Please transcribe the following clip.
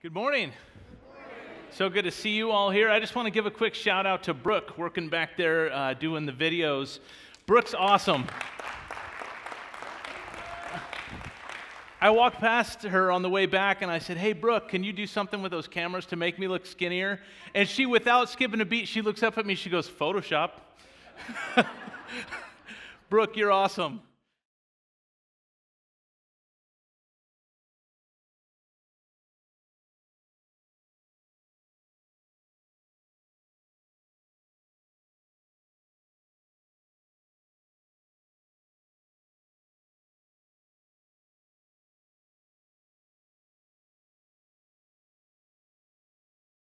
Good morning. So good to see you all here. I just want to give a quick shout out to Brooke, working back there doing the videos. Brooke's awesome. I walked past her on the way back and I said, "Hey Brooke, can you do something with those cameras to make me look skinnier?" And she, without skipping a beat, she looks up at me, she goes, "Photoshop." Brooke, you're awesome.